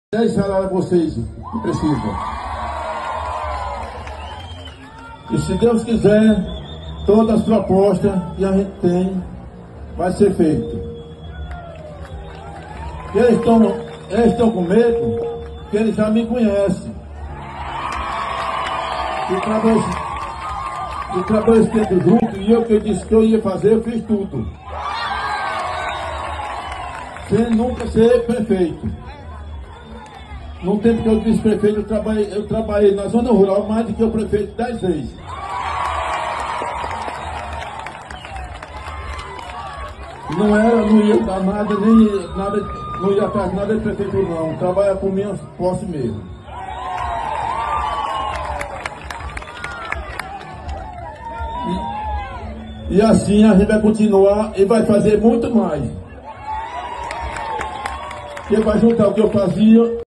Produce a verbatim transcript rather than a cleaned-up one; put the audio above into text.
dez salários a vocês que precisam. E se Deus quiser, todas as propostas que a gente tem vai ser feito. Eles estão, eles estão com medo, porque eles já me conhecem. E trabalhei, e trabalhei esse tempo junto, e eu que eu disse que eu ia fazer, eu fiz tudo. Sem nunca ser prefeito. No tempo que eu disse prefeito, eu trabalhei, eu trabalhei na zona rural mais do que o prefeito dez vezes. Não era, não ia dar nada, nem nada, não ia atrás nada de prefeito não. Trabalha por minha posse mesmo. E, e assim a gente vai continuar e vai fazer muito mais. Que vai juntar o que eu fazia.